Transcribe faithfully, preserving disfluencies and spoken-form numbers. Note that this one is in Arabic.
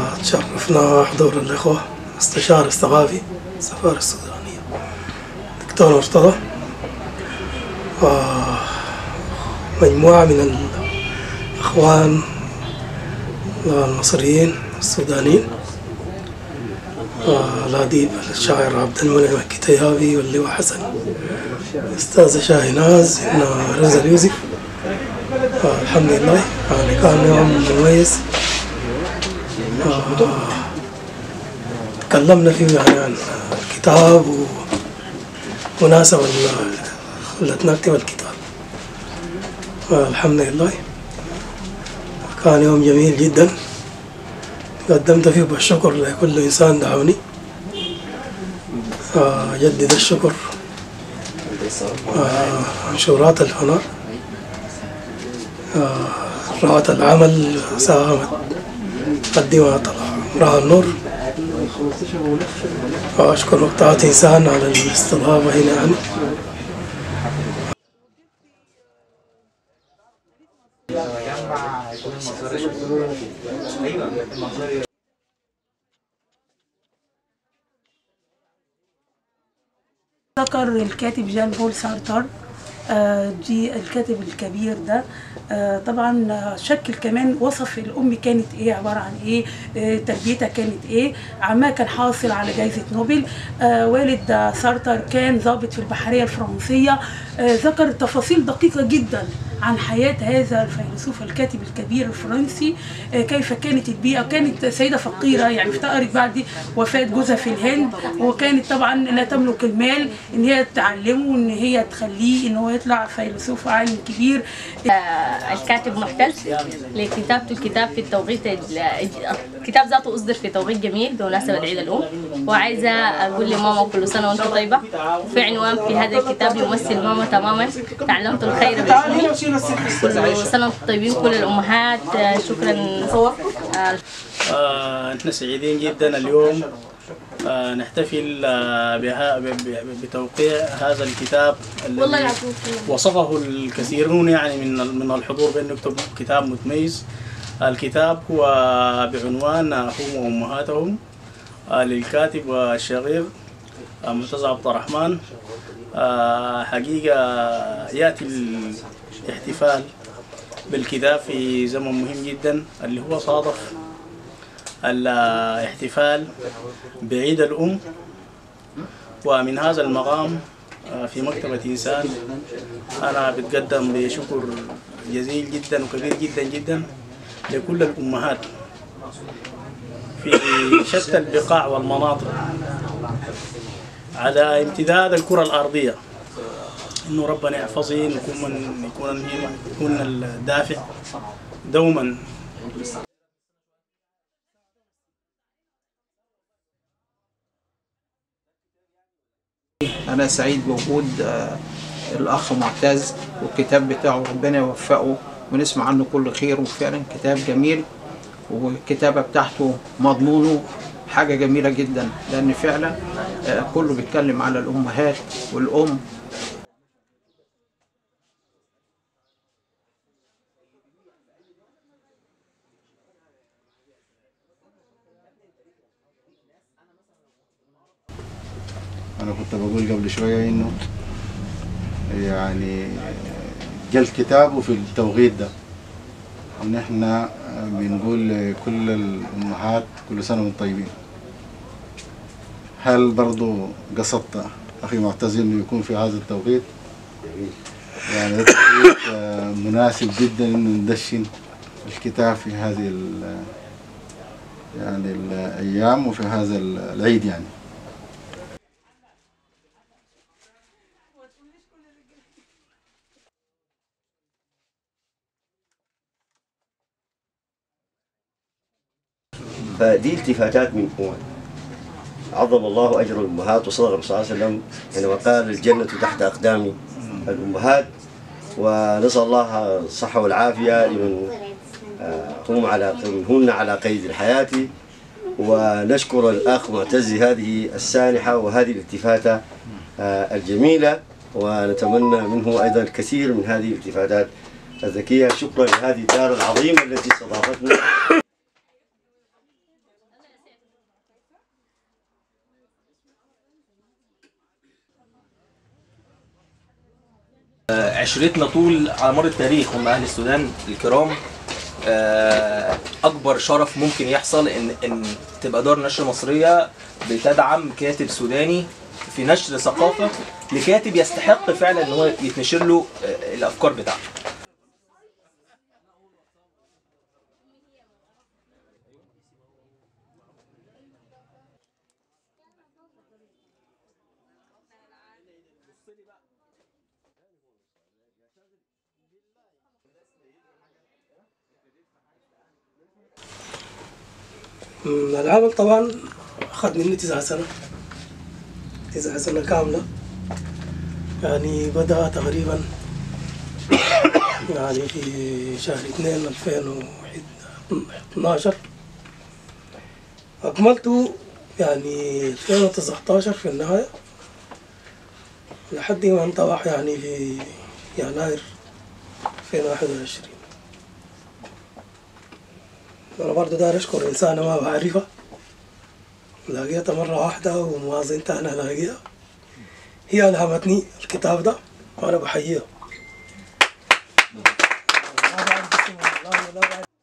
تشرفنا حضور الإخوة مستشار الثقافي السفارة السودانية دكتور مرتضى ومجموعة من الإخوان المصريين السودانيين، الأديب الشاعر عبد المنعم الكتيابي واللواء حسن، الأستاذة شاهناز رزا اليوسف. الحمد لله يعني كان يوم مميز. تكلمنا فيه يعني عن الكتاب ومناسبة خلتنا نكتب الكتاب. الحمد لله كان يوم جميل جدا، قدمت فيه بالشكر لكل إنسان دعوني، أجدد الشكر منشورات الفناء، رائعة العمل ساهمت قدمها رائع النور، وأشكر مقطعات إنسان على الاستضافة هنا يعني. ذكر الكاتب جان بول سارتر دي الكاتب الكبير ده، طبعا شكل كمان وصف الام كانت ايه، عباره عن ايه، تربيتها كانت ايه، عمها كان حاصل على جائزه نوبل، والد سارتر كان ضابط في البحريه الفرنسيه. ذكر تفاصيل دقيقه جدا عن حياه هذا الفيلسوف الكاتب الكبير الفرنسي، كيف كانت البيئه، كانت سيده فقيره يعني افتقرت بعد وفاه جوزها في الهند، وكانت طبعا لا تملك المال ان هي تعلمه وان هي تخليه ان هو يطلع فيلسوف عالم كبير. الكاتب محتل لكتابته الكتاب في التوقيت، الكتاب ذاته أصدر في توقيت جميل بمناسبة عيد الأم، وعايزة أقول لماما كل سنة وأنت طيبة. وفي عنوان في هذا الكتاب يمثل ماما تماما، تعلمت الخير باسمي، كل سنة وأنتم طيبين كل الأمهات. شكرا. آه، نحن سعيدين جدا اليوم آه، نحتفل آه، بها بتوقيع هذا الكتاب الذي وصفه الكثيرون يعني من من الحضور بأنه يكتب كتاب متميز. الكتاب هو بعنوان هم وأمهاتهم آه، للكاتب والشغير آه، مرتضى عبد الرحمن. آه، حقيقة يأتي الاحتفال بالكتاب في زمن مهم جدا اللي هو صادف الاحتفال بعيد الأم، ومن هذا المقام في مكتبة إنسان أنا بتقدم بشكر جزيل جدا وكبير جدا جدا لكل الأمهات في شتى البقاع والمناطق على امتداد الكرة الأرضية، إنه ربنا يحفظهن ويكون من يكون يكون الدافع دوما. أنا سعيد بوجود الأخ معتز والكتاب بتاعه، ربنا يوفقه ونسمع عنه كل خير، وفعلا كتاب جميل والكتابة بتاعته مضمونه حاجة جميلة جدا، لأن فعلا كله بيتكلم على الأمهات والأم. أنا كنت بقول قبل شوية إنه يعني جا الكتاب في التوقيت ده، إن إحنا بنقول لكل الأمهات كل سنة وانتم طيبين. هل برضو قصدت أخي معتز إنه يكون في هذا التوقيت؟ يعني ده توقيت مناسب جدا إنه ندشن الكتاب في هذه يعني الأيام وفي هذا العيد يعني. فدي التفاتات من أمور. عظم الله أجر الأمهات، وصدق الرسول صلى الله عليه وسلم حينما قال الجنة تحت أقدام الأمهات. ونسأل الله الصحة والعافية لمن هم على هن على قيد الحياة. ونشكر الأخ معتز هذه السانحة وهذه الالتفاتة الجميلة، ونتمنى منه أيضا الكثير من هذه الالتفاتات الذكية. شكرا لهذه الدار العظيمة التي استضافتنا. عشرتنا طول على مر التاريخ هم أهل السودان الكرام. أكبر شرف ممكن يحصل إن إن تبقى دار نشر مصرية بتدعم كاتب سوداني في نشر ثقافة لكاتب يستحق فعلا إن هو يتنشر له الأفكار بتاعته. العمل طبعا أخذ مني تسعة سنة تسعة سنة كاملة، يعني بدأ تقريبا يعني في شهر اثنين ألفين واثناشر، أكملته يعني ألفين وتسعتاشر في النهاية لحد ما انطبع يعني في يناير ألفين وواحد وعشرين. أنا برضه داير أشكر إنسانة ما بعرفها، لقيتها مرة واحدة وموازنتها أنا لاقيها، هي ألهمتني الكتاب ده وأنا بحييها.